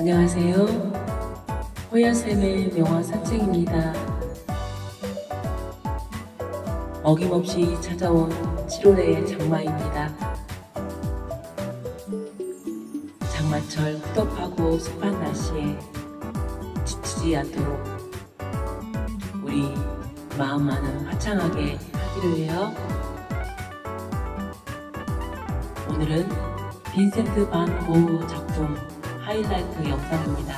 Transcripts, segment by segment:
안녕하세요. 호야쌤의 명화 산책입니다. 어김없이 찾아온 7월의 장마입니다. 장마철 후덥하고 습한 날씨에 지치지 않도록 우리 마음만은 화창하게 하기를 해요. 오늘은 빈센트 반 고흐 작품 하이라이트 영상입니다.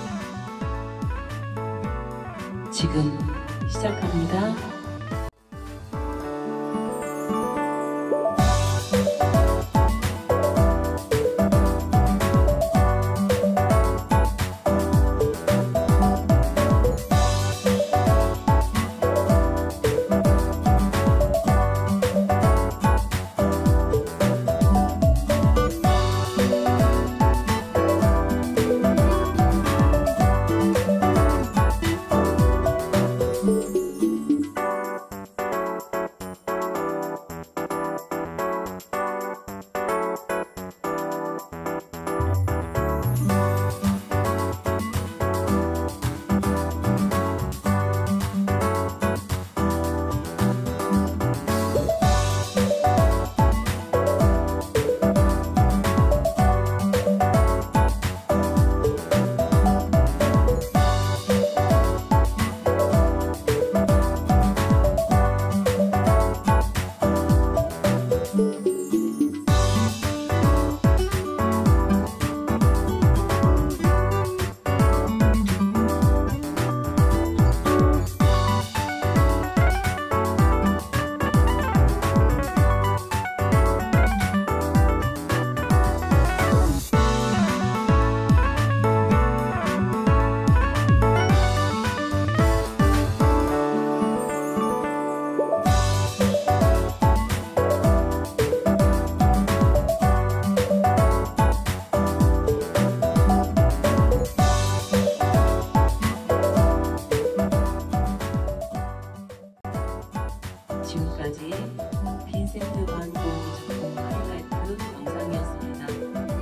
지금 시작합니다. 지금까지 빈센트 반 고흐 작품 하이라이트 영상이었습니다.